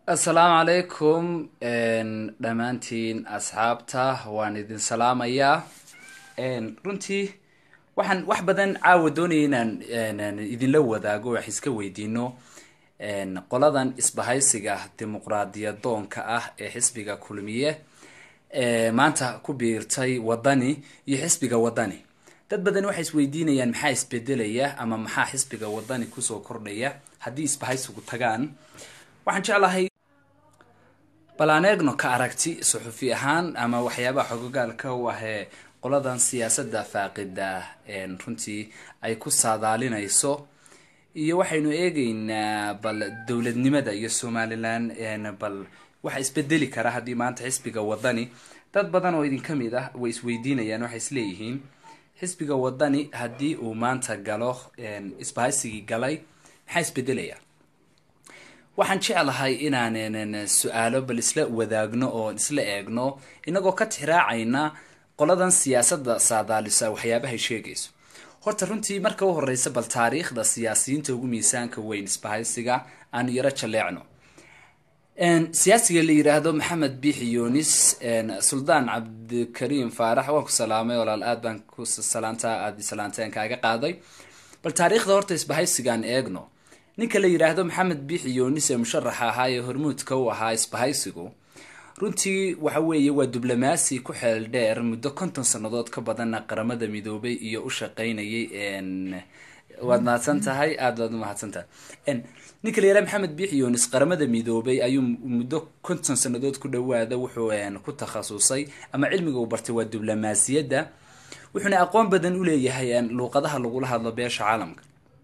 السلام عليكم dhamaantiin asxaabta waan idin salaamayaa runtii waxaan wax badan caawa doonayay inaan idinla wadaago wax iska weydiino qoladan isbahaysiga dimuqraadiyadoonka ah ee xisbiga Kulmiye maanta ku biirtay Wadani iyo xisbiga Wadani dad badan waxay isweydiinayaan maxaa isbedelaya ama maxaa xisbiga Wadani ku soo kordhaya hadii isbahaysigu tagaan waxaan jeclahay balaanegno ka aragti suxufi ahaan ama waxyaabaha xogogaalka wahe qoladan siyaasadda faaqida runtii ay ku saadaalinayso iyo waxaynu eegaynaa bal dawladnimada iyo Somaliland bal waxa isbedeli kara hadii maanta xisbiga Wadani dad badan oo idin kamid ah way isweydiinayaan waxa isleeyihiin xisbiga Wadani hadii uu maanta galo isbahaysigii galay maxaa isbedelaya waxaan jeclahay inaan su'aalo bal isla wadaagno oo isla eegno inagoo ka tixraacayna qoladan siyaasadda saadaalisa waxyaabaha sheegayso horta runtii marka u horeysa bal taariikhda siyaasiyiinta ugu miisaanka weyn isbahaysiga aan yara jaleecno siyaasiga la yiraahdo Maxamed Bixiyoonis Suldaan Cabdikariim Faarax waa ku salaamay walaal aad baan ku salaantaan kaaga qaaday bal taariikhda horta isbahaysigan eegno ninka la yiraahdo Maxamed Bixiyoonis ee musharax ahaa ee hormuudka u ahaa isbahaysigu runtii waxa weeye waa diblomaasi ku xeel dheer muddo 50 sanadood ka badan qaramada midoobay iyo u shaqeynayay waad mahadsantahay aad baad mahadsantahay ninka la yiraahdo Maxamed Bixiyoonis qaramada midoobay ayuu muddo 50 sanadood ku dhawaada wuxuu ku takhasusay ama cilmiga uu bartay waa diblomaasiyadda wuxuuna aqoon badan u leeyahay luqadaha lagu hadlo beesha caalamka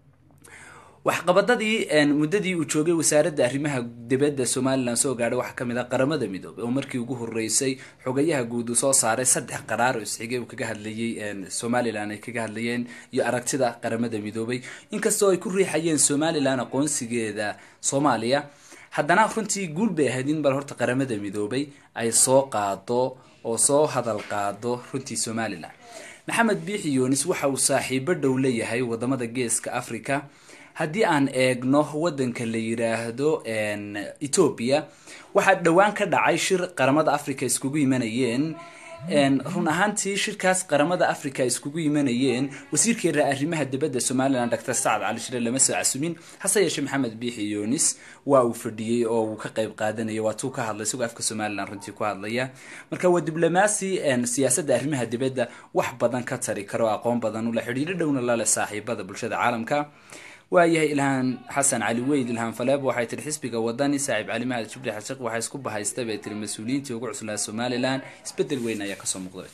waxqabadadii muddadii uu joogay wasaaradda arrimaha dibadda Somaliland soo gaadhay waxa kamid ah qaramada midoobay oo markii ugu horeysay xogayaha guud uu soo saaray 3 qaraar oo isxigay uu kaga hadlayay Somaliland ay kaga hadlayeen iyo aragtida qaramada midoobay inkastoo ay ku riixayeen Somaliland aqoonsigeeda Soomaaliya haddana runtii guul bay ahaydin bal horta qaramada midoobay ay soo qaado oo soo hadal qaado runtii Somaliland Maxamed Bixiyoonis waxa uu saaxiibo dhow leeyahay wadamada geeska Afrika haddii aan eegno wadanka la yiraahdo Ethiopia waxa dhawaan ka dhacay shir qaramada Afrika iskugu yimaanayeen run ahaantii shirkaas qaramada Afrika iskugu yimaanayeen wasiirka arrimaha dibadda Somaliland Dr. Saad Ali Shire lama soo casumin hase yeeshee Maxamed Bixiyoonis waa uu fadhiyay oo uu ka qayb qaadanayay waa tuu ka hadlay suuq afka Somaliland runtii ku hadlaya marka waa diblomaasi siyaasadda arrimaha dibadda wax badan ka tari karo aqoon badan u la xiriir dhowna la leh saaxiibada bulshada caalamka waayahay ilhaan xasan cali weyd ilhaan faleeb waxay tiri xisbiga Wadani saaxiib calimaad Jibriil xaqiiq waxay isku bahaystay bay tiri mas'uuliyiinta ugu cuslaa Somaliland isbedel weyn ayaa ka soo muuqday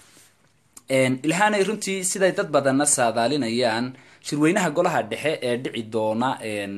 ilhaanay runtii siday dad badan saadaalinayaan shirweynaha golaha dhexe ee dhici doona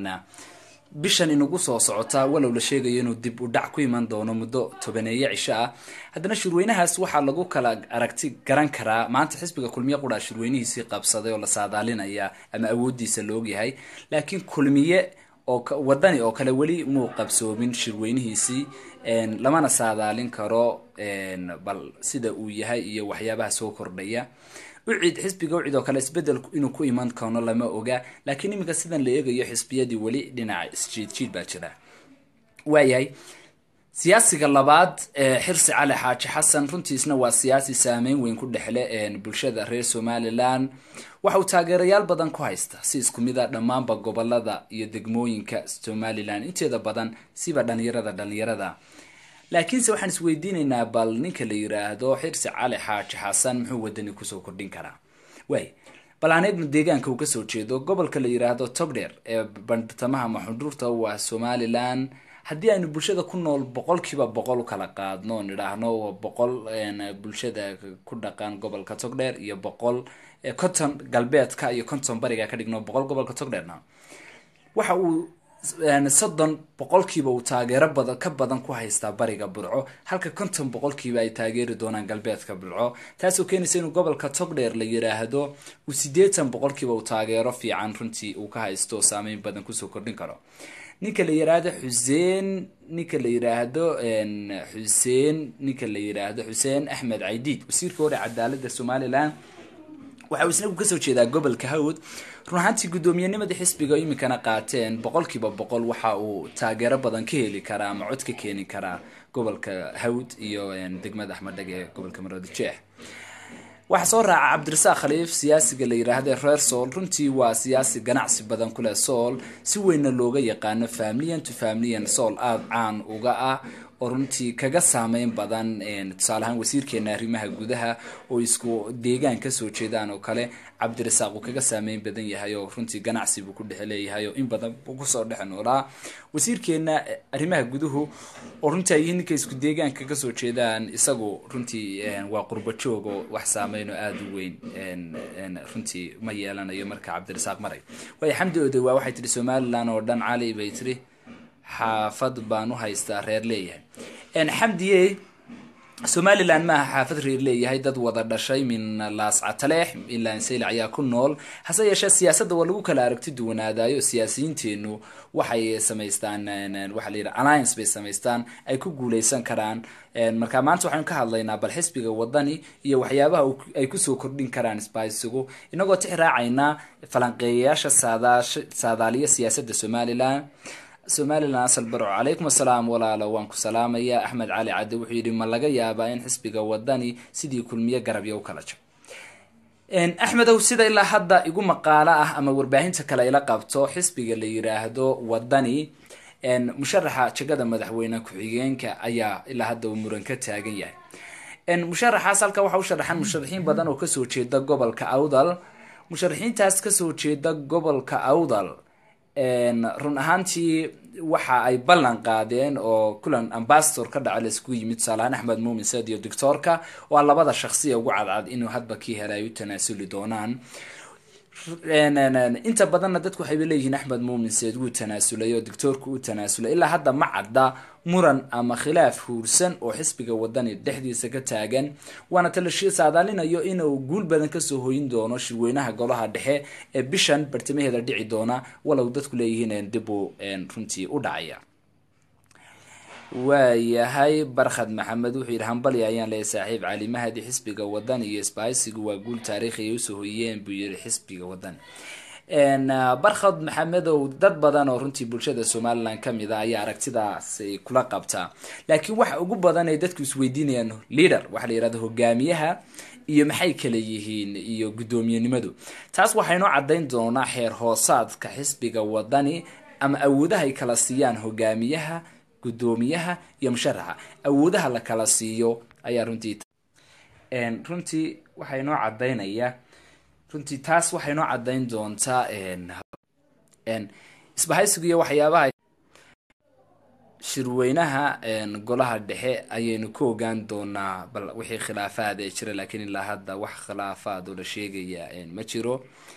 bishan inugu soo socota walow la sheegayo inuu dib u dhac ku iman doono muddo 10 cisho ah haddana shirweynahaas waxa lagu kala aragti garan karaa maanta xisbiga Kulmiye qura shirweynihiisii qabsaday oo la saadaalinaya ama awoodiisa loo yahay laakiin Kulmiye oo Wadani oo kale wali muu qabsoomin shirweynihiisii lamana saadaalin karo bal sida uu yahay iyo waxyaabaha soo kordhaya ucid xisbiga ucid oo kale isbedel inuu ku iman karo lama oga laakiin iminka sidan la eegayo xisbiyadii wali dhinaca isjiid baa jira waayay siyaasiga labaad xirsi cali xaaji xasan runtiisna waa siyaasi saameyn weyn ku dhexle bulshada reer Somaliland waxa uu taageerayaal badan ku haysta si isku mid ah dhamaanba gobolada iyo degmooyinka Somaliland inteeda badan siba dhalinyarada laakiin se waxaan isweydiinaynaa bal ninka la yiraahdo xirsi cali xaaji xasan muxuu Wadani ku soo kordhin karaa way balaanegno deegaanka uu ka soo jeedo gobolka la yiraahdo Togdheer ee bandtamaha maxduurta waa Somaliland haddii aynu bulshada ku nool 100% kala qaadno nidhaahno 100 bulshada ku dhaqan gobolka Togdheer iyo 100 konton galbeedka iyo konton bariga ka dhigno 100 gobolka Togdheerna waxa uu 30% uu taageero badan ka badan ku haysta bariga Burco halka 50% ay taageeri doonaan galbeedka Burco taasoo keenaysa inuu gobolka Togdheer la yiraahdo uu 80% uu taageero fiican runtii uu ka haysto saameyn badan ku soo kordhin karo ninka la yiraahdo Xuseen Axmed Caydiid wasiirka hore cadaaladda Somaliland waxa uu isna ka soo jeedaa gobolka Hawd run ahaantii gudoomiyanimadii xisbiga iminkana qaateen 100% waxa uu taageero badan ka heli karaa ama cod ka keeni karaa gobolka Hawd iyo degmada Axmed Dhage gobolka Maroodi Jeex waxa soo raaca Cabdirasaaq Khaliif siyaasiga la yiraahdo reer Sool runtii waa siyaasi ganacsi badan ku leh Sool si weyn looga yaqaan family Sool aad caan uga ah oo runtii kaga saameyn badan tusaalahan wasiirkeena arrimaha gudaha oo isku deegaan ka soo jeedaan oo kale Cabdirasaaq uu kaga saameyn badan yahay oo runtii ganacsi buu ku dhexleeyahay oo in badan uu ku soo dhexnoolaa wasiirkeena arrimaha guduhu oo runtii ay ninka isku deegaanka ka soo jeedaan isagu runtii waa qurbo joog oo wax saameyn aad u weyn runtii ma yeelanayo marka Cabdirasaaq maray way xamdooday waa waxay tiri Somaliland oo dhan Cali bay tiri xaafad baan u haystaa reer leeyahay xamdiye Somaliland ma xaafad reer leeyahay dad wada dhashay min laascataleex ilaa insayl ayaa ku nool hase yeeshee siyaasadda waa lagu kala aragti duwanaadayo siyaasiyiinteenu waxay sameystaan waxa la yiraahdo alliance bay sameystaan ay ku guuleysan karaan marka maanta waxaan ka hadlaynaa bal xisbiga wadani iyo waxyaabaha ay ku soo kordhin karaan Isbahaysigu inagoo tixraacayna falanqeeyaasha saadaaliya siyaasadda Somaliland asal baro عليكم السلام ولا waan ku salaamaya Axmed Cali Cade wuxuu yiri ma laga yaabaa in xisbiga wadani sidii kulmiye garabyo u kala jab Axmed oo sida ilaa hadda igu maqaala ah ama warbaahinta kale ila qabto xisbiga la yiraahdo wadani musharaxa jagada madaxweyne ku-xigeenka ayaa ilaa hadda muran ka taagan yahay musharaxaas halka waxa uu sharaxan musharaxiin badan oo ka soo jeeda gobolka Awdal musharaxiintaas ka soo jeeda gobolka Awdal run ahaantii waxa ay ballan qaadeen oo kulan ambassador ka dhacay isku yimid Salaan Axmed Muumin Saad iyo doctorka oo labada shakhsiya ugu cadcad inuu hadba ki helay u tanaasuli doonaan inta badanna dadku waxay leeyihiin Axmed Muumin Saad uu tanaasulay oo doctorku uu tanaasulay ilaa hadda ma cadda muran ama khilaaf huursan oo xisbiga wadani dhexdiisa ka taagan waana talashii saadaalinayo inuu guul badan ka soo hooyin doono shirweynaha golaha dhexe ee bishan bartamaheeda dhici doona walow dadku leeyihiin dib u runtii u dhacaya waayahay barkhad maxamed wuxuu yiri hambali ayaan leeyahay saaxiib Cali Mahdi xisbiga wadani iyo Isbahaysigu waa guul taariikhi ay u soo hooyeen buu yiri xisbiga wadani barkhad maxamed oo dad badan oo runtii bulshada Somaliland kamid ah ayaa aragtidaas ay kula qabtaa laakiin waxa ugu badan ay dadku isweydiinayaan leader waxa la yiraahdo hogaamiyaha iyo maxay kala yihiin iyo gudoomiyenimadu taas waxaynu cadeyn doonaa xeer hoosaadka xisbiga wadani ama awoodaha ay kala siiyaan hogaamiyaha gudoomiyaha iyo musharaxa awoodaha la kala siiyo ayaa runtii waxaynu cadeynaya runtii taas waxaynu cadeyn doontaa Isbahaysiga iyo waxyaabaha shirweynaha golaha dhexe ayaynu ku ogaan doonaa bal wixii khilaafaad ay jira laakiin ilaa hadda wax khilaafaad oo la sheegaya ma jiro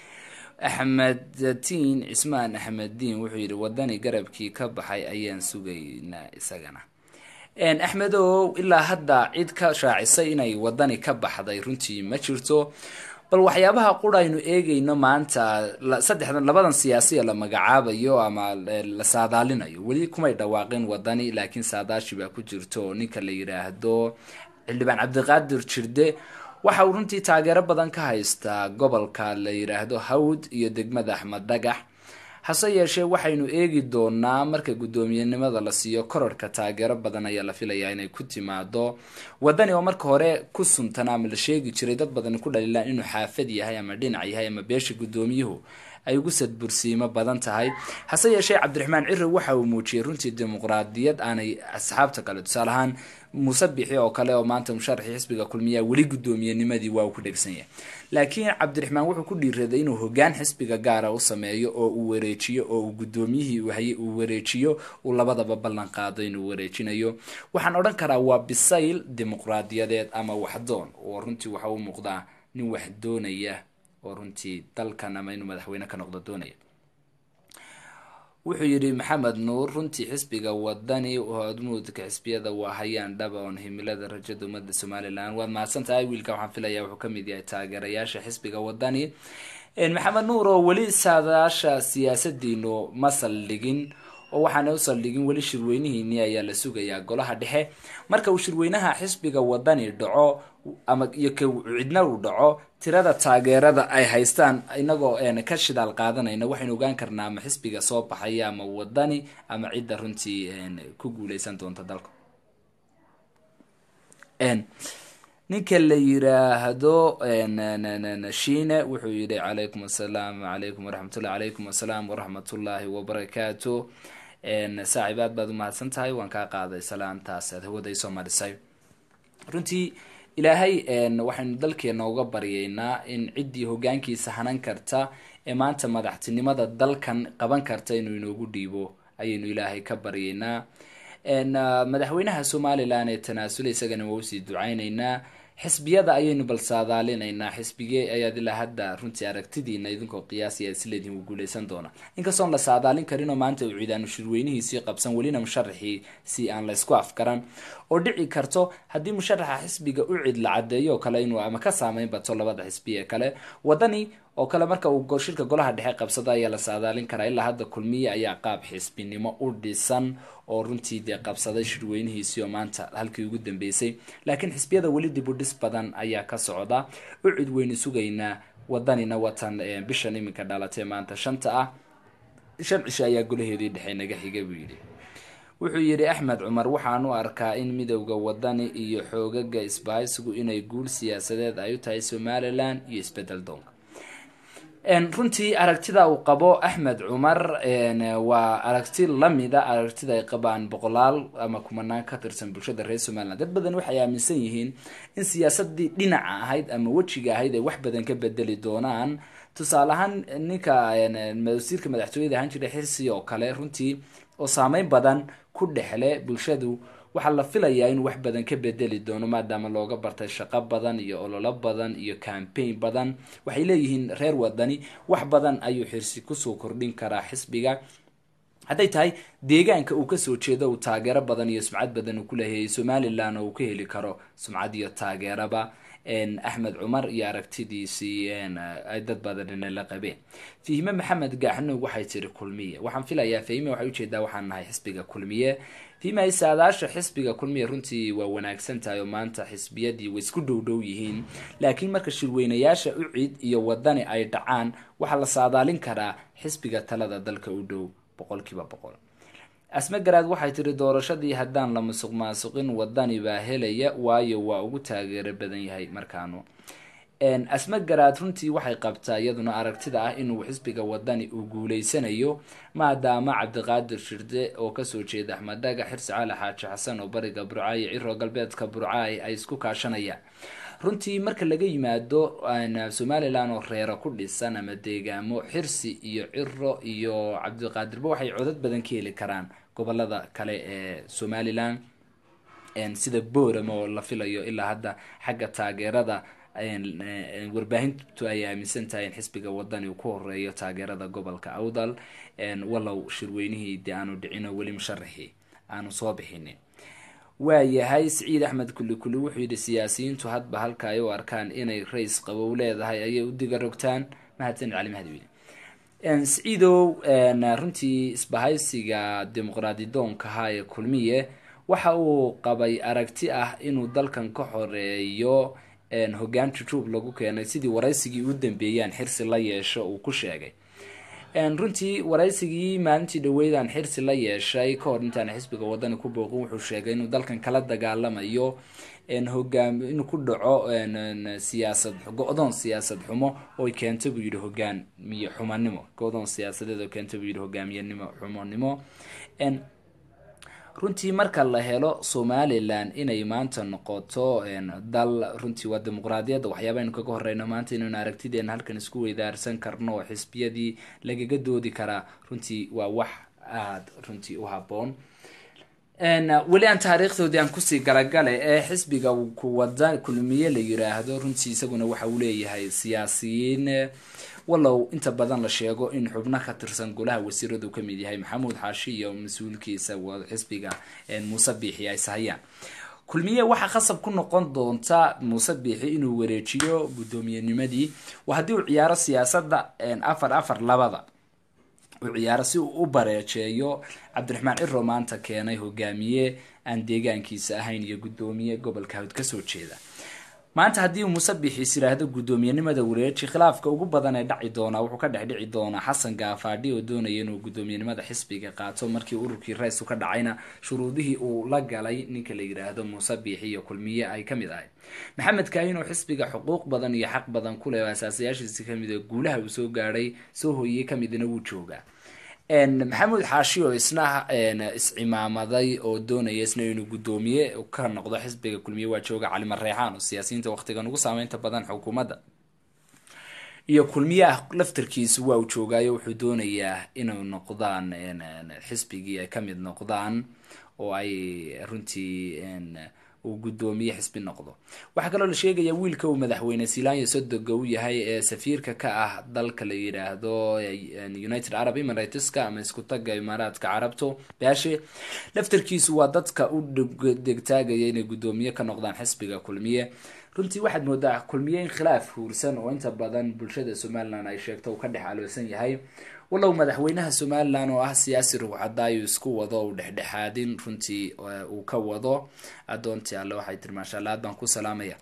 Axmed Ismaan Axmediin wuxuu yiri wadani garabkii ka baxay ayaan sugaynaa isagana Axmed oo ilaa hadda cid ka shaacisay inay wadani ka baxday runtii ma jirto bal waxyaabaha quraynu eegayno maanta labadan siyaasiga la magacaabayo ama la saadaalinayo wali kumay dhawaaqeen wadani laakiin saadaashi baa ku jirto ninka la yiraahdo Xildhibaan Cabdiqaadir Jirde waxa uu runtii taageero badan ka haysta gobolka la yiraahdo Hawd iyo degmada Axmed Dhagax hase yeeshee waxaynu eegi doonaa marka gudoomiyenimada la siiyo kororka taageero badan ayaa la filayaa inay ku timaado wadani oo marka hore ku suntanaa ama la sheegi jiray dad badan ku dhaliilaan inuu xaafad yahay ama dhinac yahay ama beesha gudoomiyuhu ay ugu sadbursiimo badan tahay hase yeeshee Cabdiraxmaan Cirri waxa uu muujiyay runtii dimuqraadiyad aanay asxaabta kale tusaalahan musabixi oo kale oo maanta musharaxi xisbiga kulmiye wali gudoomiyenimadii waa ku dhegsan yahay laakiin Cabdiraxmaan wuxuu ku dhiiraday inuu hoggaan xisbiga gaar ah u sameeyo oo uu wareejiyo oo uu gudoomiyihii uu wareejiyo uu labadaba ballan qaado inuu wareejinayo waxaan oran karaa waa bisayl dimuqraadiyadeed ama waxdoon oo runtii waxa uu muuqdaa nin wax doonaya oo runtii dalkan ama inuu madaxweyne ka noqdo doonaya wuxuu yiri Maxamed Nuur runtii xisbiga wadani oo admuudka xisbiyada waa hayaan dhab oo himilada rajada umada Somaliland waad maadsantahay wiilka waxaan filayaa wuxuu kamid yahay taageerayaasha xisbiga wadani Maxamed Nuur oo wali saadaasha siyaasadiino masal dhigin oo waxaana u saldhigin weli shirweynihiinii ayaa la sugayaa golaha dhexe marka uu shirweynaha xisbiga wadani dhaco ama iyo cidna uu dhaco tirada taageerada ay haystaan inagoo ka shidaal qaadanayna waxaynu ogaan karnaa ama xisbiga soo baxaya ama wadani ama cidda runtii ku guuleysan doonta dalka ninka la yiraahdo shiine wuxuu yidhi calaykum assalaam calaykum waraxmatullahi calaykum assalaam waraxmatullaahi wabarakaatu saaxiibaad baad umahadsan tahay waan kaa qaaday salaantaas aad hawada isoo marisay runtii ilaahay waxaynu dalkeena uga baryaynaa in ciddii hogaankiisa hanan karta ee maanta madaxtinimada dalkan qaban karta inuu inoogu dhiibo ayaynu ilaahay ka baryaynaa madaxweynaha somalilan ee tanaasulay isagana waa usii ducaynaynaa xisbiyada ayaynu bal saadaalinaynaa xisbigee ayaad ilaa hadda runtii aragtidiina idinkoo qiyaasi aad isleedihin uu guuleysan doona inkastoon la saadaalin karinoo maanta uu ciidaanu shirweynihiisii qabsan welina musharaxii si aan la isku afgaran oo dhici karto haddii musharaxa xisbiga u cid la cadeeyo oo kale inuu ama ka saameyn bato labada xisbi ee kale wadani oo kale marka uu shirka golaha dhexe qabsado ayaa la saadaalin karaa ilaa hadda kulmiye ayaa qaab xisbinimo u dhisan oo runtii dee qabsaday shirweynihiisii oo maanta halkii ugu dambeysay laakiin xisbiyada weli dib u dhis badan ayaa ka socda u cid weynu sugaynaa wadanina watan bishan iminka dhalatee maanta 5 ah 5 cisho ayaa golaheedii dhexe naga xiga buu yidhi wuxuu yidhi axmed cumar waxaan u arkaa in midowda wadani iyo xoogaga isbahaysigu inay guul siyaasadeed ay u tahay somalilan iyo isbedel doonka runtii aragtida uu qabo axmed cumar waa aragti lamida aragtida ay qabaan boqolaal ama kumanaan ka tirsan bulshada reer somaliland dad badan waxay aaminsan yihiin in siyaasadii dhinaca ahayd ama wejiga ahayd ay wax badan ka bedeli doonaan tusaale ahaan ninka wasiirka madaxtooyada ahaan jiray xirsi oo kale runtii oo saameyn badan ku dhexle bulshadu waxaa la filayaa in wax badan ka bedeli doono maadaama looga bartay shaqo badan iyo ololo badan iyo campaign badan waxay leeyihiin reer wadani wax badan ayuu xirsi kusoo kordhin karaa xisbiga hadday tahay deegaanka uu kasoo jeedo uu taageero badan iyo sumcad badan uu ku leeyahay somaliland oo uu ka heli karo sumcad iyo taageeraba axmed cumar iyo aragtidiisii ay dad badan la qabeen fahime maxamed gaaxnuug waxay tiri kulmiye waxaan filayaa fahime waxay ujeedaa waxaan nahay xisbiga kulmiye fahime saadaasha xisbiga kulmiye runtii waa wanaagsan tahay oo maanta xisbiyadii way isku dhow yihiin laakiin marka shirweynayaasha u cid iyo wadani ay dhacaan waxaa la saadaalin karaa xisbiga talada dalka u dhow 100%. asma garaad waxay tiri doorashadii haddaan la musuq maasuqin wadani baa helaya waayo waa ugu taageero badan yahay markaanu asma garaad runtii waxay qabtaa iyaduna aragtida ah inuu xisbiga wadani uu guuleysanayo maadaama cabdiqaadir shirde oo kasoo jeeda axmed dhaga xirsi cali xaaji xasan oo bariga burcaayo ciro galbeedka burcaay ay isku kaashanayaan runtii marka laga yimaado somaliland oo reero ku dhisan ama deegaamo xirsi iyo ciro iyo cabdiqaadirba waxay codad badan ka heli karaan gobolada kale ee somaliland sida boram oo la filayo ilaa hadda xagga taageerada warbaahintu ay aaminsan tahay in xisbiga wadani uu ku horeeyo taageerada gobolka awdal walow shirweynihii dee aanu dhicino weli musharaxii aanu soo bixinin waayahay siciid axmed kulli wuxuu yidhi siyaasiyiintu hadba halka ay u arkaan inay rays qabow leedahay ayay u diga rogtaan mahadsan cali mahdi wiili siciidow runtii isbahaysiga dimuqraadi doonkaha ee kulmiye waxa uu qabay aragti ah inuu dalkan ka xoreeyo hogaan jujuub lagu keenay sidii waraysigii u dambeeyaan xirsi la yeesho uu ku sheegay runtii waraysigii maalintii dhaweydaan xirsi la yeeshay ka hor intaan xisbiga wadani ku booqin wuxuu sheegay inuu dalkan kala dagaalamayo hogaan inuu ku dhaco siyaasad go-doon siyaasad xumo oo keento buu yidhi hogaamiye xumanimo go-doon siyaasadeed oo keento buu yidhi hogaamiyenimo xumonimo runtii marka la helo somaliland inay maanta noqoto dal runtii waa dimuqraadiyadda waxyaaba aynu kaga horeyno maanta inaynu aragtideena halkan isku weydaarsan karno oo xisbiyadii lagaga doodi karaa runtii waa wax aada runtii u haboon weli aan taariikhdoodii aan kusii galagale ee xisbiga kuwada kulmiye la yiraahdo runtii isaguna waxa uu leeyahay siyaasiyiin walow inta badan la sheego in xubno ka tirsan golaha wasiiradu ka mid yahay maxamuud xaashi iyo mas-uulkiisa xisbiga muuse biixi ay sahayaan kulmiye waxaa khasab ku noqon doonta muuse biixi inuu wareejiyo gudoomiyenimadii waa haddii uu ciyaaro siyaasadda 4-4-2 ciyaaro si uu u bareejeeyo cabdiraxmaan ciro maanta keenay hogaamiye aan deegaankiisa ahayn iyo gudoomiye gobolka hawd kasoo jeeda. maanta haddii Muuse Biixi yiraahdo gudoomiyenimada wareeji khilaafka ugu badan ee dhaci doona wuxuu ka dhici doona Xasan Gaafadhi oo doonaya inuu gudoomiyenimada xisbiga qaato markii ururkii ra'iisul ka dhacayna shuruudihii uu la galay ninka la yiraahdo Muuse Biixi iyo Kulmiye ay kamid ahay. maxamed kaahin oo xisbiga xuquuq badan iyo xaq badan ku leh aasaasayaashiisa kamid ah guulaha uu soo gaaray soo hooyay kamidna wuu joogaa. maxamuud xaashi oo isna iscimaamaday oo doonaya isna inuu gudoomiye ka noqdo xisbiga Kulmiye waa jooga Cali Mareexaan oo siyaasiyiinta waqtigan ugu saameynta badan xukuumadda iyo Kulmiye laftirkiisu waa uu joogaayo wuxuu doonayaa inuu noqdaan xisbigii ay kamid noqdaan oo ay runtii uu gudoomiye xisbi noqdo. waxa kale oo la sheegaya wiilka uu madaxweyne Silaanya Sodoga uu yahay ee safiirka ka ah dalka la yiraahdo United Arab Emirates ama isku taga Imaaraadka Carabto baashi laftirkiisu waa dadka u degtaagaya inay gudoomiye ka noqdaan xisbiga Kulmiye. runtii waxaad moodaa Kulmiye in khilaaf huursan oo inta badan bulshada Soomaaliland ay sheegto uu ka dhex aloosan yahay walow madaxweynaha Soomaaliland oo ah siyaasi ruuxadaay isku wado oo dhexdhexaadin runtii uu ka wado adoontii alla waxay tirmaashaa baan ku salaamaya.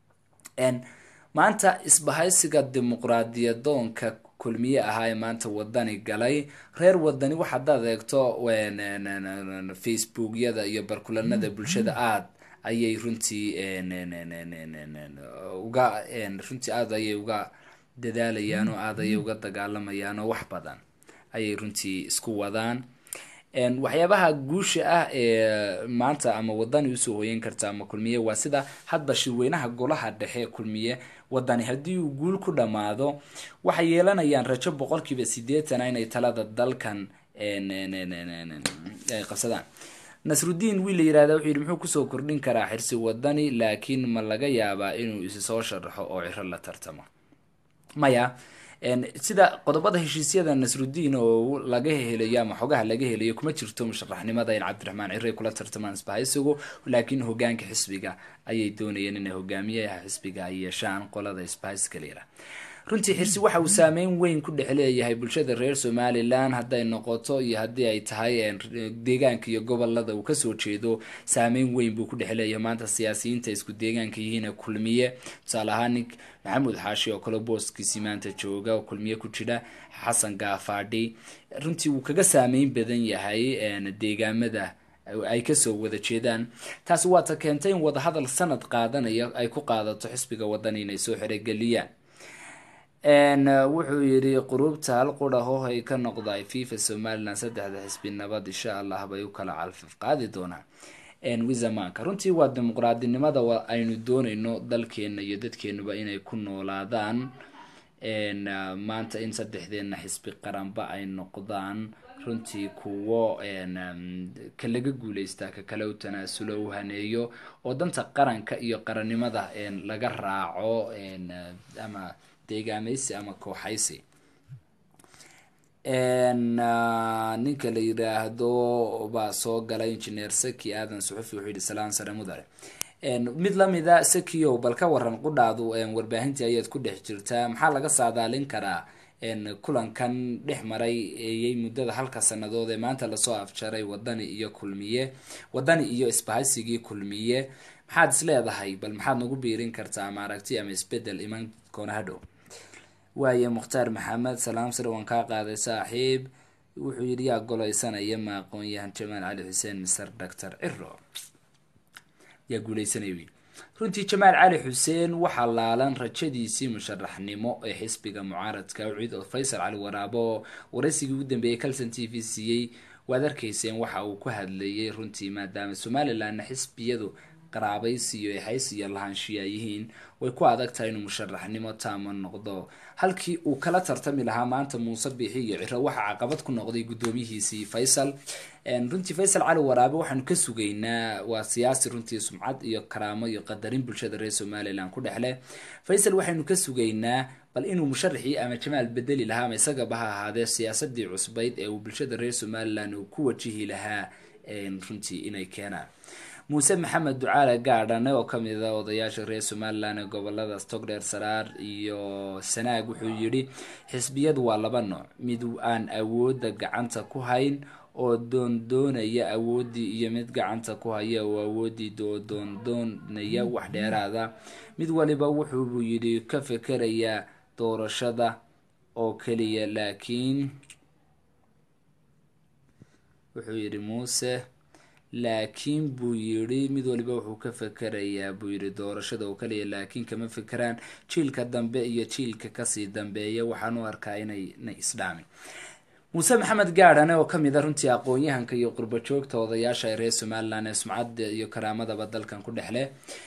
maanta isbahaysiga dimuqraadiyadoonka Kulmiye ahaa maanta Wadani galay reer Wadani waxa dad eegto Facebook-yada iyo barkulanada bulshada aad ayay runtii uga dadaalayaan oo aad ay uga dagaalamayaan oo wax badan ayay runtii isku wadaan. waxyaabaha guusha ah ee maanta ama Wadani usoo hooyin karta ama Kulmiye waa sida hadba shirweynaha golaha dhexe Kulmiye Wadani haddii uu guul ku dhamaado waxay yeelanayaan rajo 80% inay talada dalkan ay qabsadaan. Nasruddin wiil yiraahdo wuxuu yiri muxuu ku soo kordhin karaa xirsi Wadani laakiin ma laga yaabaa inuu isu soo sharaxo oo ciro la tartamo maya sida qodobada heshiisyada Nasruddin oo laga helayo ama xogaha laga helayo kuma jirto musharaxnimada in Cabdiraxmaan Ciro kula tartamaan Isbahaysiga laakiin hogaanka xisbiga ayay doonayeen inay hogaamiyaha xisbiga ay yeeshaan qolada Isbahaysiga leeyahay. runtii xirsi waxa uu saameyn weyn ku dhexleeyahay bulshada reer Somaliland haday noqoto iyo hadii ay tahay deegaanka iyo gobolada uu ka soo jeedo saameyn weyn buu ku dhexleeyahay maanta siyaasiyiinta isku deegaanka yihiin Kulmiye salahanik maxamuud xaashi oo kala booskiisa maanta jooga oo Kulmiye ku jira Xasan Gaafadhi runtii uu kaga saameyn badan yahay deegaamada ay ka soo wada jeedaan. taas waa ta keentay in wada hadal sanad qaadanaya ay ku qaadato xisbiga Wadani inay soo xirigeliyaan. wuxuu yiri qurubta hal quraho ay ka noqday FIFA Somaliland saddexda xisbi nabad insha Allah bay u kala calfaf qaadi doonaan. wizamaanka runtii waa dimuqraadinimada aynu doonayno dalkeena iyo dadkeenuba inay ku noolaadaan. maanta in saddexdeena xisbi qaranba ay noqdaan runtii kuwo kalaga guuleysta ka kala u tanaasulo u haneeyo oo danta qaranka iyo qarannimada laga raaco ama deegaameysi ama kooxaysi. ninka la yiraahdo baa soo galay engineer Saki aadan suxufi wuxuu yiri salaan sare mudare mid lamida Sakiyo bal ka waran qudhaadu warbaahintii ayaad ku dhex jirtaa maxaa laga saadaalin karaa kulankan dhex maray ee muddada halka sanadood ee maanta la soo afjaray Wadani iyo Kulmiye Wadani iyo Isbahaysigii Kulmiye maxaad isleedahay bal maxaad nagu biirin kartaa ama aragti ama isbedel iman koona hadhow. waaye Mukhtaar Maxamed salaam sare waan ka qaaday saaxiib wuxuu yiri yaa golaysanaya ma aqoon-yahan Jamaal Cali Xuseen Mr. Dr. Ciro yaa guuleysanayay. runtii Jamaal Cali Xuseen waxa laalan rajadiisii musharaxnimo ee xisbiga mucaaradka Ucid oo Faysal Cali Waraabo waraysigii ugu dambeeyay Kalsan TV siiyay waad arkayseen waxa uu ku hadlayay runtii maadaama Somaliland xisbiyadu qaraabaysiyo ay haysiyo lahaanshiya yihiin way ku adag tahay inuu musharaxnimo taamo noqdo halkii uu kala tartami lahaa maanta Muuse Biixi iyo Ciro waxa caqabad ku noqday gudoomiyihiisii Faysal. runtii Faysal Cali Waraabo waxaan ka sugaynaa waa siyaasi runtii sumcad iyo karaamo iyo qadarin bulshada reer Somaliland ku dhexle. Faysal waxaanu ka sugaynaa bal inuu musharaxii ama Jamaal bedeli lahaa ama isaga baha ahaadee siyaasadii cusbayd ee uu bulshada reer Somaliland uu ku wajihi lahaa runtii inay keenaan. muuse maxamed ducaale gaadhane oo kamid ah odayaasha reer somaliland ee gobolada Togdheer Saraar iyo Sanaag wuxuu yidhi xisbiyadu waa laba nooc mid aan awoodda gacanta ku hayn oo doonaya awoodii iyo mid gacanta ku haya oo awoodii doonaya wax dheeraada mid waliba wuxuu yidhi ka fekeraya doorashada oo kaliya laakiin wuxuu yidhi muuse laakiin buu yidhi mid waliba wuxuu ka fekerayaa buu yidhi doorashada oo kaliya laakiin kama fekeraan jiilka dambe iyo jiilka kasii dambeeya waxaan u arkaa inay isdhaamin muuse maxamed gaadhane oo kamid ah runtii aqoon-yahanka iyo qurbo joogta odayaasha reer somaliland ee sumcadda iyo karaamadaba dalkan ku dhexle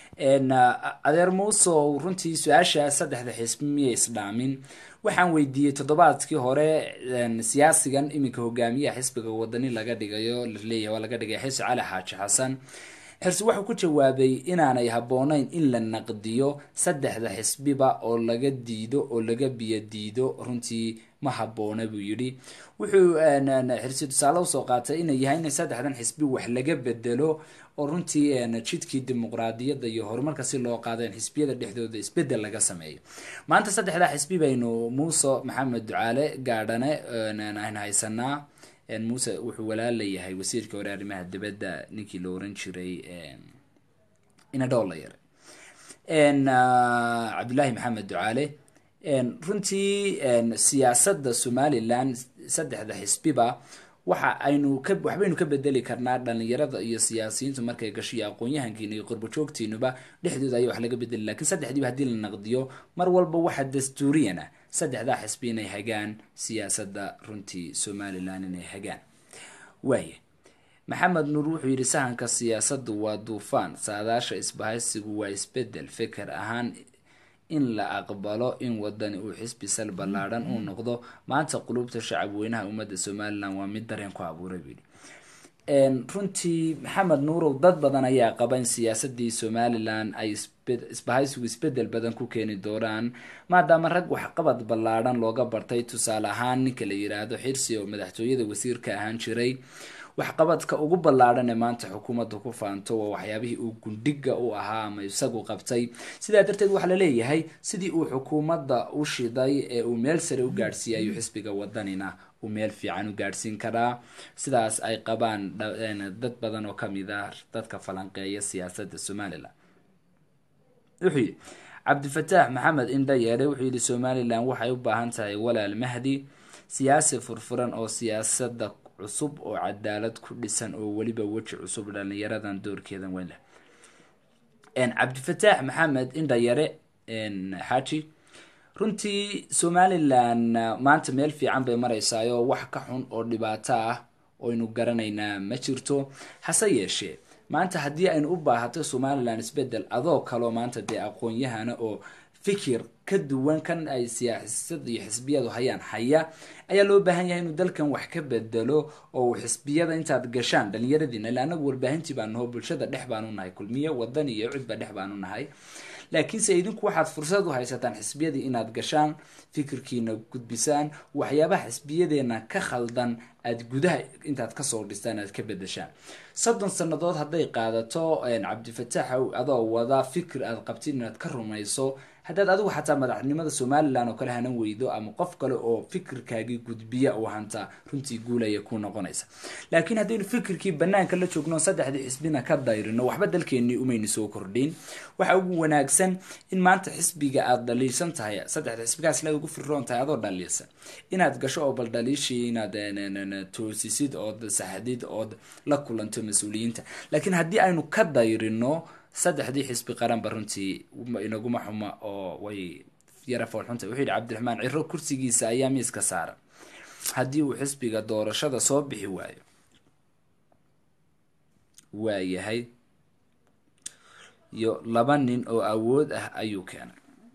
adeer muuse oo runtii su-aasha saddexda xisbi miyay isdhaamin waxaan weydiiyey toddobaadkii hore siyaasigan iminka hogaamiyaha xisbiga wadani laga dhigayo laleeyahay waa laga dhigay xirsi cali xaaji xasan xirsi wuxuu ku jawaabay inaanay habboonayn in la naqdiyo saddexda xisbiba oo laga diido oo laga biyo diido runtii ma habboona buu yidhi wuxuu xirsi tusaale usoo qaatay inay yahay in saddexdan xisbi wax laga bedelo oo runtii jidkii dimuqraadiyadda iyo horumarka si loo qaado in xisbiyada dhexdooda isbedel laga sameeyo maanta saddexda xisbi baynu muuse maxamed ducaale gaadhane aan haysanaa muuse wuxuu walaalayahay wasiirka hore arrimaha dibadda ninkii la oran jiray inadholayar cabdullaahi maxamed ducaale runtii siyaasadda somaliland saddexda xisbiba waxbaynu ka bedeli karnaa dhalinyarada iyo siyaasiyiintu markay gasho iyo aqoon-yahankiina iyo qurbo joogtiinuba dhexdooda ayaa wax laga bedeli lakiin saddexdiiba haddii la naqdiyo mar walba waxa dastuuriyana saddexdaa xisbi inay hagaan siyaasadda runtii somaliland inay hagaan waaye maxamed nuur wuxuu yidhi sahanka siyaasaddu waa duufaan saadaasha isbahaysigu waa isbedel feker ahaan in la aqbalo in wadani uu xisbi sal ballaadhan uu noqdo maanta qulubta shacab weynaha ummadda somaliland waa mid dareen ku abuuray buu yidhi runtii maxamed nuurow dad badan ayaa qaba in siyaasadii somaliland ay isbahaysigu isbedel badan ku keeni doonaan maadaama rag waxqabad ballaadhan looga bartay tusaale ahaan ninka la yidhaahdo xirsi oo madaxtooyada wasiirka ahaan jiray waxqabadka ugu ballaadhan ee maanta xukuumadda ku faanto waa waxyaabihii uu gundhiga u ahaa ama isagu qabtay sidaa darteed waxaa laleeyahay sidii uu xukuumadda u shiday ee uu meel sare u gaadhsiiyay ayuu xisbiga wadanina uu meel fiican u gaadhsiin karaa sidaas ay qabaan dad badan oo kamid ah dadka falanqeeya siyaasadda somaliland wuxuu yidhi cabdifataax maxamed indhayeere wuxuu yidhi somaliland waxay u baahan tahay walaal mahdi siyaasi furfuran oo siyaasadda cusub oo cadaalad ku dhisan oo weliba weji cusub dhalinyaradan doorkeedan weyn leh cabdifataax maxamed indhayare xaaji runtii somaliland maanta meel fiican bay maraysaayoo wax ka xun oo dhibaato ah oynu garanaynaa ma jirto hase yeeshee maanta haddii aynu u baahato somaliland isbedel adoo kaloo maanta dee aqoon-yahana oo fikir ka duwan kan ay siyaasad iyo xisbiyadu hayaan haya ayaa loo baahan yahay inuu dalkan wax ka bedelo oo xisbiyada intaad gashaan dhalinyaradiina ila anagu warbaahintii baan naho bulshada dhex baanu nahay kulmiye wadani iyo cudba dhex baanu nahay laakiinse idinku waxaad fursad u haysataan xisbiyadii inaad gashaan fikirkiina gudbisaan waxyaabaha xisbiyadeena ka khaldan aad gudaha intaad kasoo dhistaan aad ka bedeshaan 30 sanadood hadday qaadato cabdifataax adoo wada fikir aad qabtid inaad ka rumayso haddaad adigu xataa madaxnimada somaliland oo kale hanan weydo ama qof kale oo fikirkaagii gudbiya oo hanta runtii guulaya ku noqonaysa laakiin haddaynu fikirkii banaanka la joogno saddexdii xisbina ka dayrino waxba dalkeenii umayni soo kordhin waxa ugu wanaagsan in maanta xisbiga aad dhaliilsan tahay saddexda xisbigaas la ugu firroon tahay adoo dhaliilsan inaad gasho oo bal dhaliishii inaad toosisid oo saxdid oo la kulanto mas'uuliyiinta laakiin haddii aynu ka dayrino saddexdii xisbi qaran runtii inaguma xuma oo way yara foolxunta wuxuu yidhi cabdiraxmaan ciro kursigiisa ayaa miiska saaran haddii uu xisbiga doorashada soo bixi waayahay iyo 2 nin oo awood ah ayuu keenay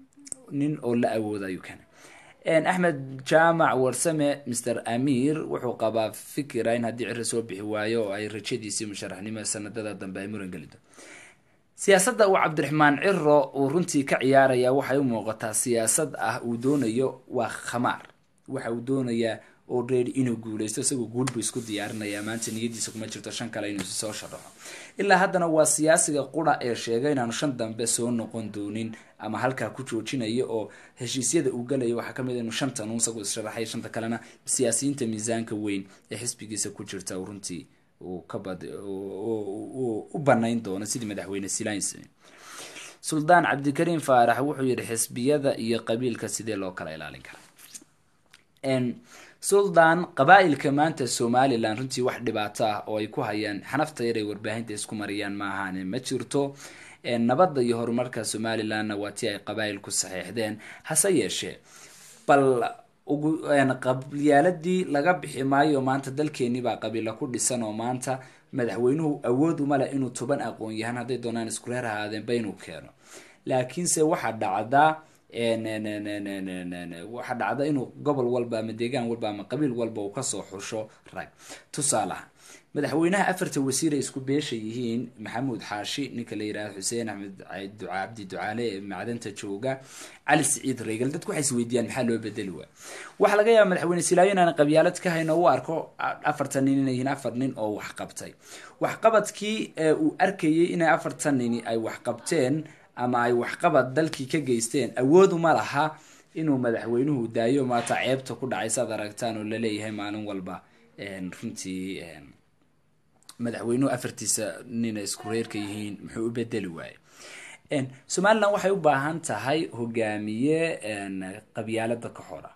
axmed jaamac warsame mr amir wuxuu qabaa fikira in haddii ciro soo bixi waayo oo ay rajadiisii musharaxnimo sanadada dambe ay muran gelido siyaasadda uu cabdiraxmaan ciro uu runtii ka ciyaaraya waxay u muuqataa siyaasad ah uu doonayo waa khamaar waxa uu doonayaa already inuu guuleysto isagoo guul buu isku diyaarinaya maanta niyadiisa kuma jirto shan kale inuu soo sharaxo ilaa haddana waa siyaasiga qura ee sheegay inaanu shan dambe soo noqon doonin ama halkaa ku joojinayo oo heshiisyada uu galayo waxaa kamid inuu shantan uu isagu issharaxay shanta kalena siyaasiyiinta miisaanka weyn ee xisbigiisa ku jirta runtii uu u banayn doono sidii madaxweyne silaansi suldaan cabdikariim faarax wuxuu yidhi xisbiyada iyo qabiilka sidee loo kala ilaalin karaa suldaan qabaa-ilka maanta somalilan runtii wax dhibaato ah oo ay ku hayaan xanafta yar ay warbaahinta isku mariyaan ma ahaane ma jirto nabadda iyo horumarka somalilanna waa tii ay qabaa-ilku saxiixdeen hase yeeshee bal qabyaaladii laga bixi maayo maanta dalkeenii baa qabiila ku dhisan oo maanta madaxweynuhu awood uma leh inuu 10 aqoon yahan hadday doonaan isku reer ahaadeenba inuu keeno laakiinse waxaa dhacda inuu gobol walba ama deegaan walba ama qabiil walba uu kasoo xusho rag tusaalaha madaxweynaha afarta wasiir ay isku beesha yihiin maxamuud xaashi ninka la yiraahdo xuseen axmed cabdi ducaale macdanta jooga cali siciid reegal dadku waxay isweydiiyaan maxaa loo bedeli waxa laga yaabaa madaxweyne silaayo inaan qabyaalad ka hayno uu arko afartan nin inay yihiin afar nin oo wax qabtay wax qabadkii uu arkayay inay afartan nin ay wax qabteen ama ay wax qabad dalkii ka geysteen awood uma laha inuu madaxweynuhu daayo maanta ceebta ku dhacay saad aragtaan oo la leeyahay maalin walba runtii madaxweynuhu afartiisa nin isku reerka yihiin muxuu u bedeli waayay Somaliland waxay u baahan tahay hogaamiye qabyaalada ka xora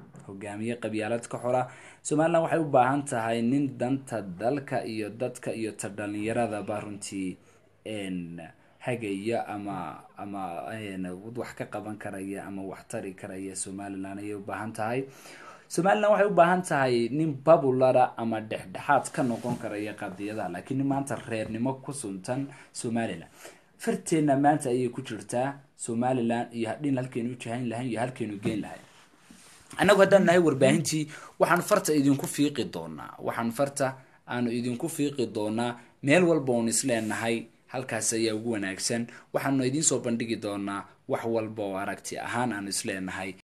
Somaliland waxay u baahan tahay nin danta dalka iyo dadka iyo dhalinyarada ba runtii hagaya ama wax ka qaban karaya ama wax tari karaya Somaliland ay u baahan tahay Somaliland waxay u baahan tahay nin babulara ama dhexdhexaad ka noqon karaya qadiyadaha laakiin maanta reernimo ku suntan Somaliland farteena maanta ayay ku jirtaa Somaliland iyo hadin halkeen u jahan lahayn iyo halkeen u geen lahayn anagu haddaan nahay warbaahintii waxaan farta idinku fiiqi doonaa meel walba oo isleenahay halkaas ayaa ugu wanaagsan waxaanu idin soo bandhigi doonaa wax walba oo aragti ahaan aan isleenahay